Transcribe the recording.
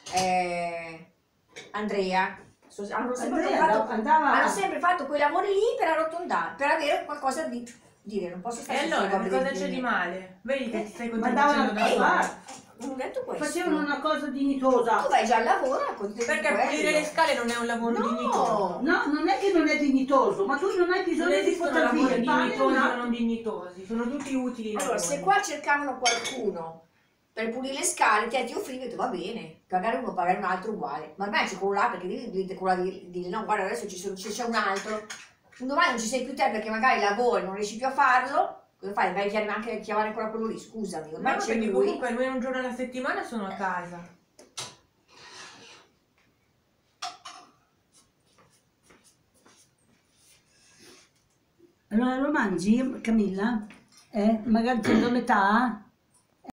Andrea. Hanno Andava... sempre fatto quei lavori lì per arrotondare, per avere qualcosa di dire. Non posso stare E allora, che cosa c'è di male? Vedi che ti stai Mandavano contraddicendo da sola. Non ho detto questo. Facevano una cosa dignitosa. Tu vai già al lavoro, perché pulire le scale non è un lavoro dignitoso. No, non è che non è dignitoso, ma tu non hai bisogno di poter via. Dignitosi o non dignitosi, sono tutti utili. Allora, se qua cercavano qualcuno per pulire le scale, ti offrivi, ho detto va bene, magari uno pagare un altro uguale. Ma ormai c'è quello là perché devi dire no, guarda adesso c'è un altro. Un domani non ci sei più te perché magari lavori, non riesci più a farlo. Cosa fai? Vai anche a chiamare ancora quello lì, scusami. Ma no, perché comunque lui un giorno alla settimana sono a casa. Allora lo mangi, Camilla? Magari prendo metà?